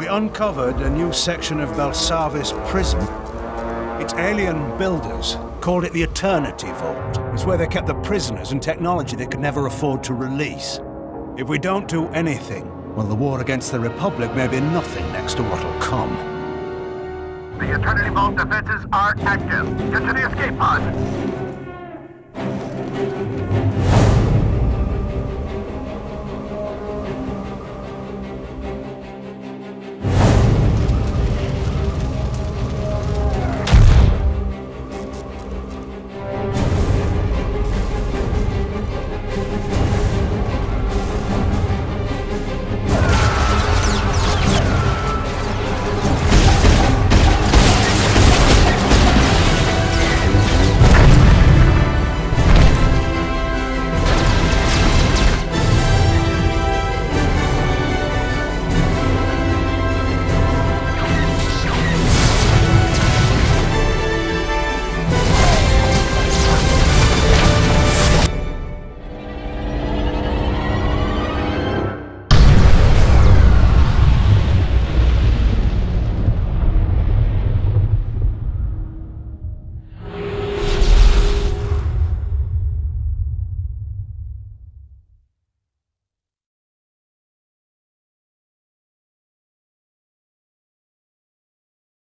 uncovered a new section of Belsavis prison. Its alien builders called it the Eternity Vault. It's where they kept the prisoners and technology they could never afford to release. If we don't do anything, well, the war against the Republic may be nothing next to what'll come. The Eternity Vault defenses are active. Get to the escape pod.